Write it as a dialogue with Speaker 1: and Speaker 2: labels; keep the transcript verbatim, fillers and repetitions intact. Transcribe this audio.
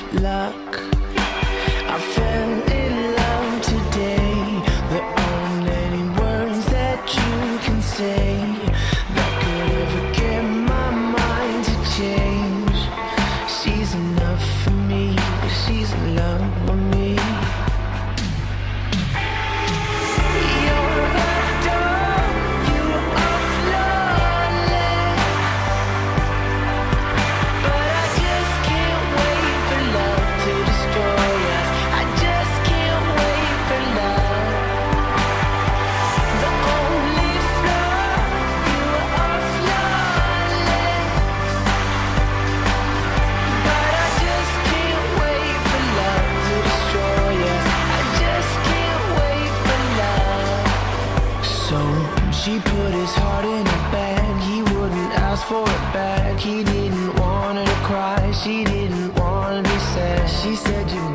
Speaker 1: luck. I fell in love today. There aren't any words that you can say that could ever get my mind to change. She's enough for me, she's in love with me. You're a doll, you are flawless, but I just can't wait for love to destroy us. I just can't wait for love. The only flaw, you are flawless, but I just can't wait for love to destroy us. I just can't wait for love. So she put his heart in a bag. He wouldn't ask for it back. He didn't want her to cry. She didn't want to be sad. She said, you